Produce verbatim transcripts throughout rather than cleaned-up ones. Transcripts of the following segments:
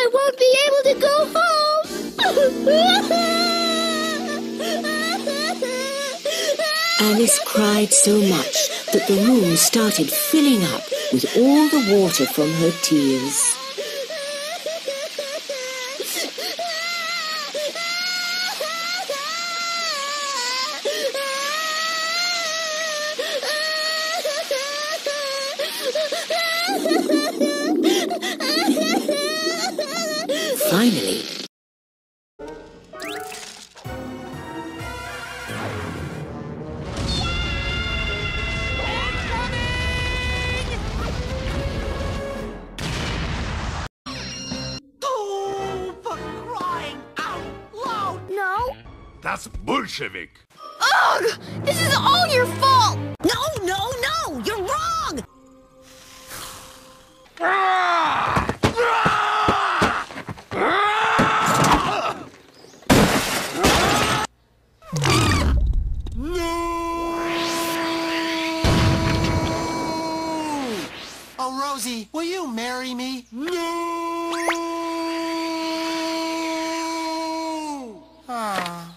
I won't be able to go home. Alice cried so much that the room started filling up with all the water from her tears. Finally, That's Bolshevik! Ugh! This is all your fault! No, no, no! You're wrong! No! Oh, Rosie, will you marry me? No! Ah.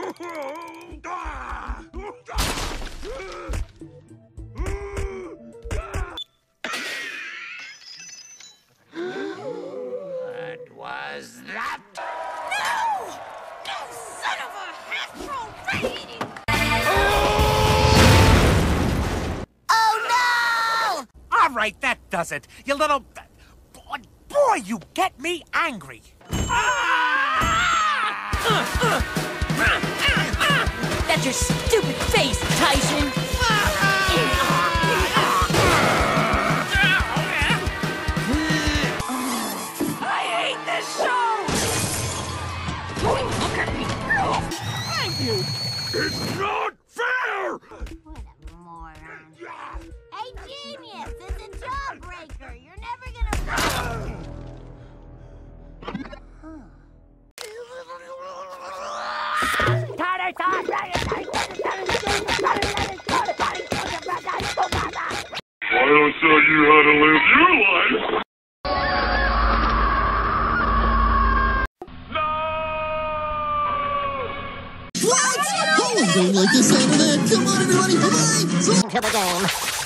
What was that? No! No son of a half-grown rat-eating! Oh, no! All right, that does it. You little... Boy, boy, you get me angry. That's your stupid face, Tyson! I hate this show! Thank you! It's not fair! What a moron. Hey, genius! It's a jawbreaker! You're never gonna... I don't tell you how to live your life! No! What? Oh, I don't like the sound of that. Come on, everybody, bye-bye. To the game.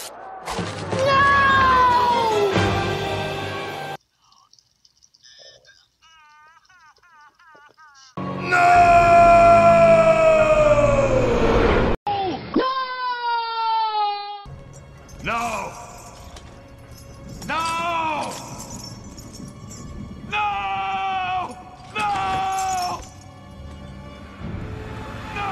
No! No! No! No! No! No!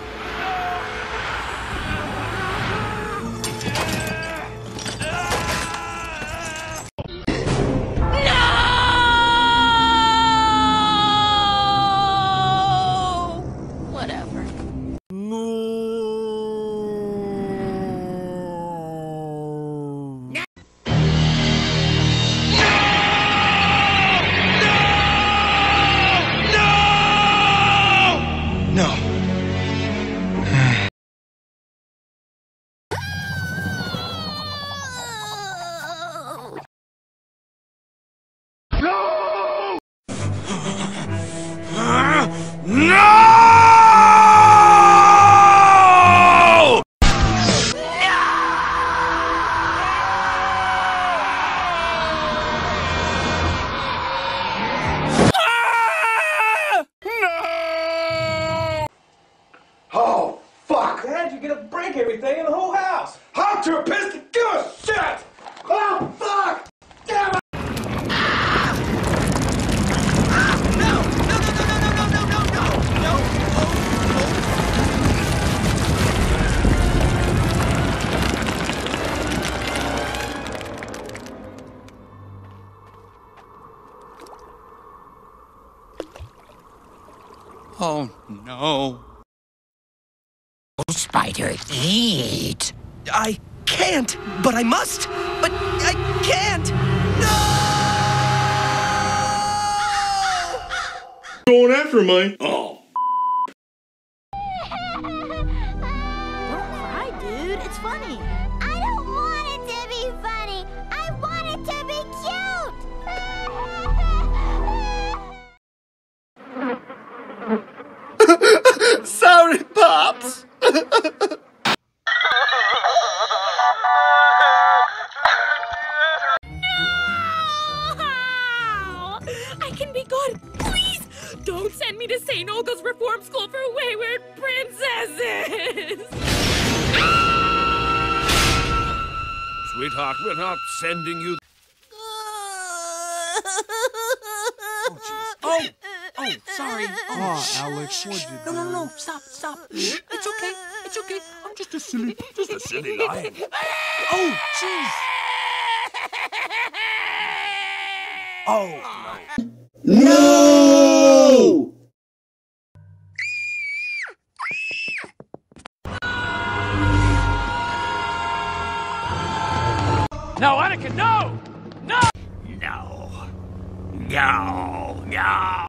Whatever. No. No! Oh, fuck! How'd you get to break everything in the whole house? I'm too pissed to give a shit! Oh, fuck! Damn it! Oh, no. Spider, eat. I can't, but I must. But I can't. No! Going after me? Oh. Don't cry, dude. It's funny. I don't want it to be funny. I want it to be cute. can be good. Please, don't send me to Saint Olga's Reform School for Wayward Princesses. Sweetheart, we're not sending you... Oh, jeez. Oh! Oh, sorry. Oh, Alex, what'd you do? No, no, no, stop, stop. It's okay, it's okay. I'm just a silly, Just a silly lion. Oh, jeez. Oh, no. No! No, Anakin, no! No! No. No, no.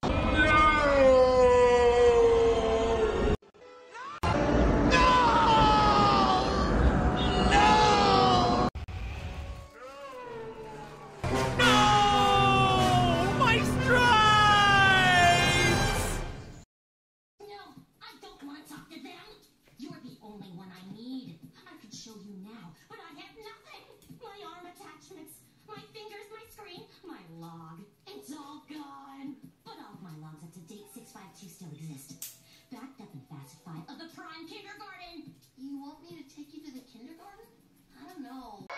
Still exist. Backed up and falsified of the prime kindergarten. You want me to take you to the kindergarten? I don't know.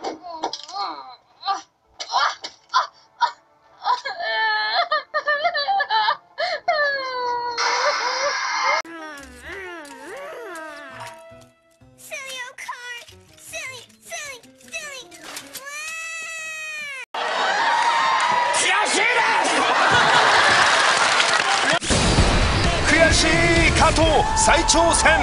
Silly old car. Silly, silly, silly. 가토 사이초센.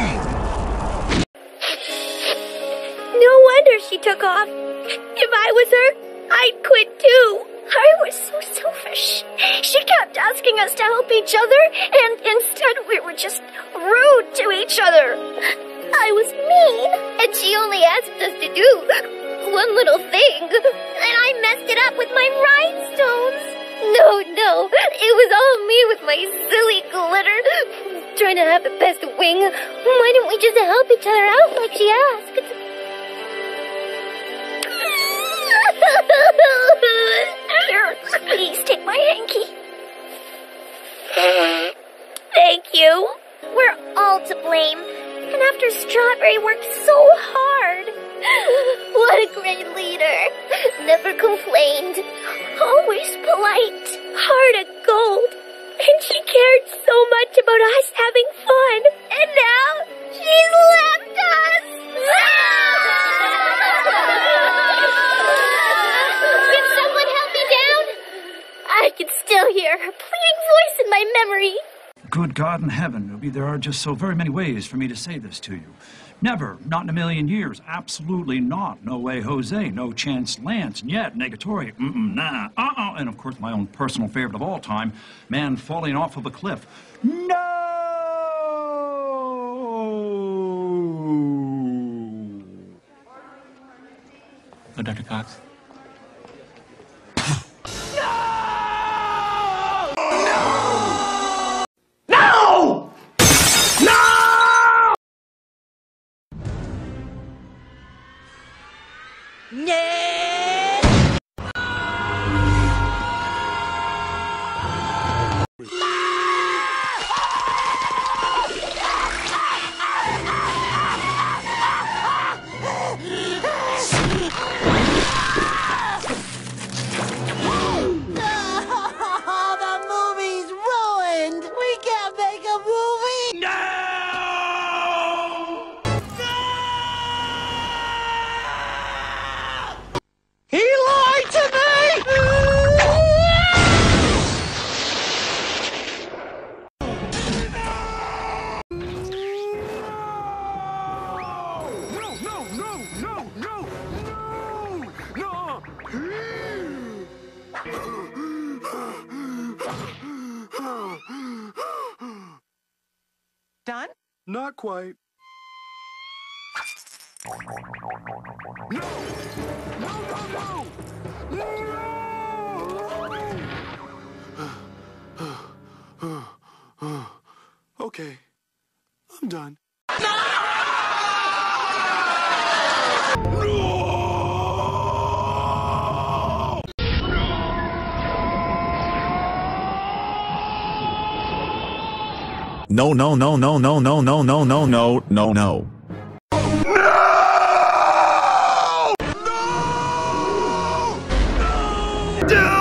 No wonder she took off. If I was her, I'd quit too. I was so selfish. She kept asking us to help each other, and instead we were just rude to each other. I was mean, and she only asked us to do one little thing, and I messed it up with my rhinestones. No, no, it was all me with my silly glitter, trying to have the best wing. Why didn't we just help each other out like she asked? Here, please take my hanky. Thank you. We're all to blame. And after Strawberry worked so hard. What a great leader. Never complained. Always polite. Heart of gold. And she cared so much about us having fun. And now she's left us. Can someone help me down? I can still hear her pleading voice in my memory. Good God in heaven, Ruby, there are just so very many ways for me to say this to you. Never, not in a million years, absolutely not. No way, Jose, no chance, Lance, Niet, Negatory, mm-mm, nah, uh-uh, and of course my own personal favorite of all time, man falling off of a cliff. No! Oh, Doctor Cox? Done? Not quite. No! No, no, no! Okay, I'm done. No, no, no, no, no, no, no, no, no, no, no, no. No!